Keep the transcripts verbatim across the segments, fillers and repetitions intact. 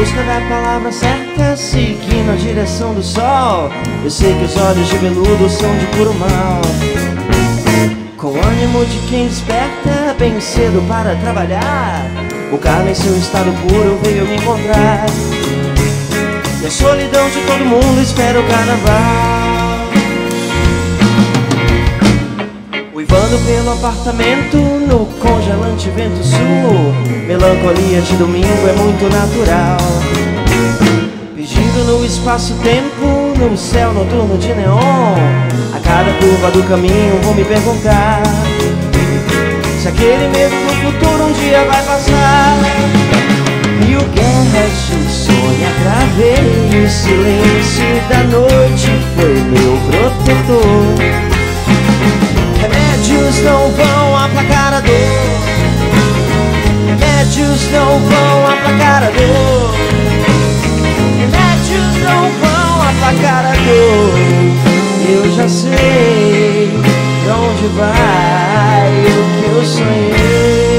busca da palavra certa, seguindo a direção do sol. Eu sei que os olhos de veludo são de puro mal. Com o ânimo de quem desperta bem cedo para trabalhar, o carro em seu estado puro veio me encontrar. E a solidão de todo mundo espera o carnaval. Uivando pelo apartamento no congelante vento sul, melancolia de domingo é muito natural. Perdido no espaço-tempo, no céu noturno de neon, a cada curva do caminho vou me perguntar se aquele medo do futuro um dia vai passar. Mil guerras de sonho travei, o silêncio da noite foi meu protetor. Remédios não vão aplacar a dor, remédios não vão aplacar a dor, remédios não vão aplacar a dor. Eu já sei pra onde vai o que eu sonhei.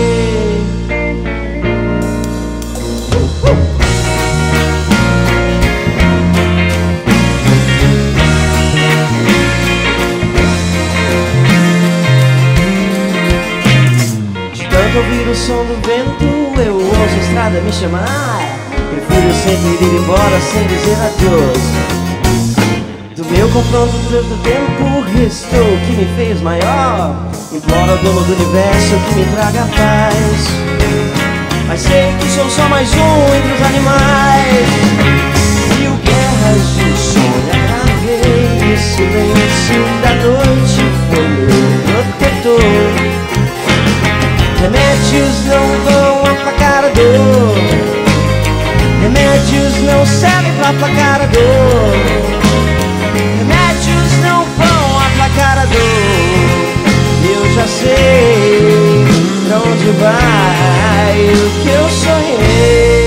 Ouvir o som do vento, eu ouço a estrada me chamar. Prefiro sempre ir embora sem dizer adeus. Do meu confronto tanto tempo restou o que me fez maior. Imploro ao dono do universo que me traga paz, mas sei que sou só mais um entre os animais. Mil guerras de sonho agravei, o silêncio da noite foi meu protetor. Remédios não vão aplacar a dor, remédios não servem pra aplacar a dor, remédios não vão aplacar a dor. Eu já sei pra onde vai o que eu sonhei.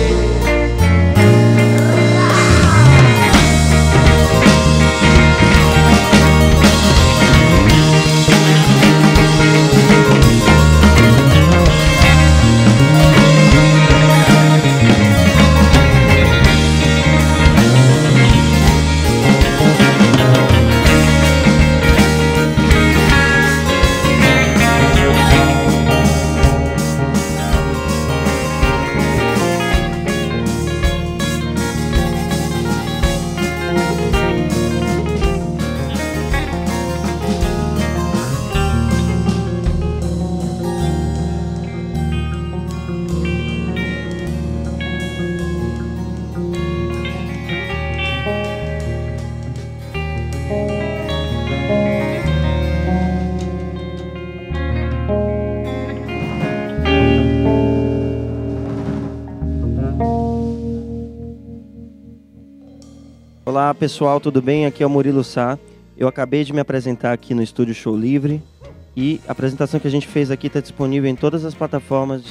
Olá pessoal, tudo bem? Aqui é o Murilo Sá. Eu acabei de me apresentar aqui no Estúdio Show Livre e a apresentação que a gente fez aqui está disponível em todas as plataformas